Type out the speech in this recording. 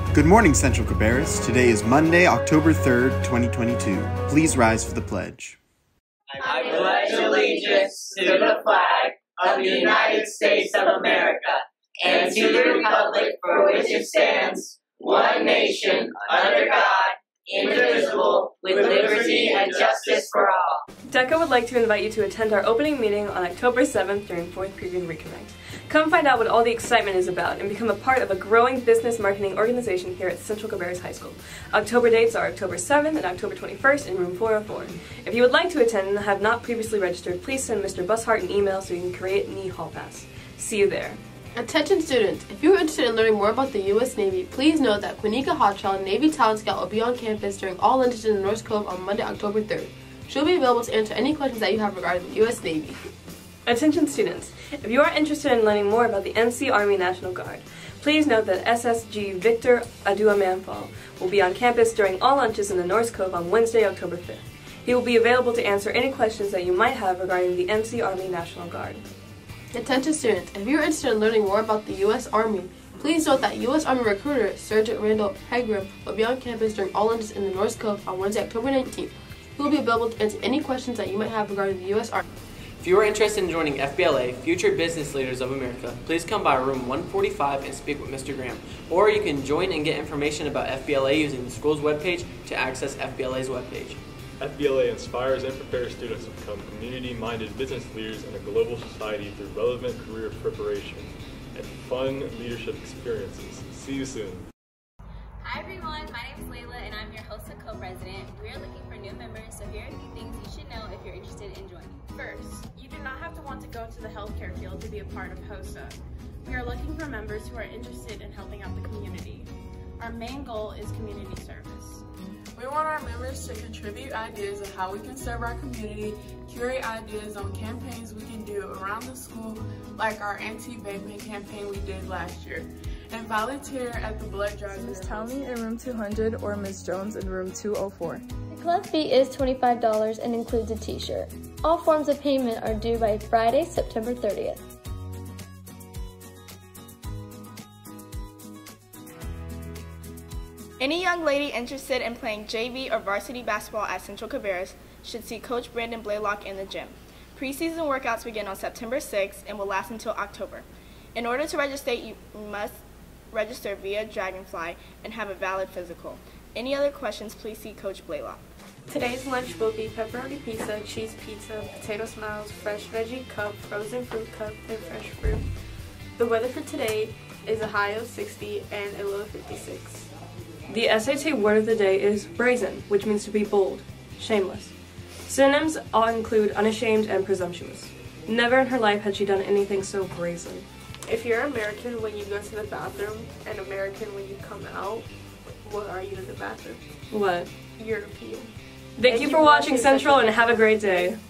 Good morning, Central Cabarrus. Today is Monday, October 3rd, 2022. Please rise for the pledge. I pledge allegiance to the flag of the United States of America and to the republic for which it stands, one nation, under God, indivisible, with liberty and justice for all. DECA would like to invite you to attend our opening meeting on October 7th during 4th period Reconnect. Come find out what all the excitement is about and become a part of a growing business marketing organization here at Central Cabarrus High School. October dates are October 7th and October 21st in room 404. If you would like to attend and have not previously registered, please send Mr. Bushart an email so you can create an e-hall pass. See you there. Attention students, if you are interested in learning more about the U.S. Navy, please note that Quenica Hodgson, Navy Talent Scout, will be on campus during all lunches in the North Cove on Monday, October 3rd. She'll be available to answer any questions that you have regarding the U.S. Navy. Attention students, if you are interested in learning more about the NC Army National Guard, please note that SSG Victor Adua Manfall will be on campus during all lunches in the North Cove on Wednesday, October 5th. He will be available to answer any questions that you might have regarding the NC Army National Guard. Attention students, if you are interested in learning more about the U.S. Army, please note that U.S. Army recruiter Sergeant Randall Pegram will be on campus during all lunches in the North Cove on Wednesday, October 19th. He will be available to answer any questions that you might have regarding the U.S. Army. If you are interested in joining FBLA, Future Business Leaders of America, please come by room 145 and speak with Mr. Graham. Or you can join and get information about FBLA using the school's webpage to access FBLA's webpage. FBLA inspires and prepares students to become community-minded business leaders in a global society through relevant career preparation and fun leadership experiences. See you soon. Hi everyone, my name is Layla and I'm your host and co-president. We are looking for new members, so here are a few things you should know if you're interested in joining. First, you do not have to want to go into the healthcare field to be a part of HOSA. We are looking for members who are interested in helping out the community. Our main goal is community service. We want our members to contribute ideas of how we can serve our community, curate ideas on campaigns we can do around the school, like our anti-vaping campaign we did last year, and volunteer at the blood drive. Ms. Townley in room 200 or Ms. Jones in room 204. The club fee is $25 and includes a t-shirt. All forms of payment are due by Friday, September 30th. Any young lady interested in playing JV or varsity basketball at Central Cabarrus should see Coach Brandon Blaylock in the gym. Preseason workouts begin on September 6th and will last until October. In order to register, you must register via Dragonfly and have a valid physical. Any other questions, please see Coach Blaylock. Today's lunch will be pepperoni pizza, cheese pizza, potato smiles, fresh veggie cup, frozen fruit cup, and fresh fruit. The weather for today is a high of 60 and a low of 56. The SAT word of the day is brazen, which means to be bold, shameless. Synonyms all include unashamed and presumptuous. Never in her life had she done anything so brazen. If you're American when you go to the bathroom and American when you come out, what are you in the bathroom? What? European. Thank you for watching Central and have a great day.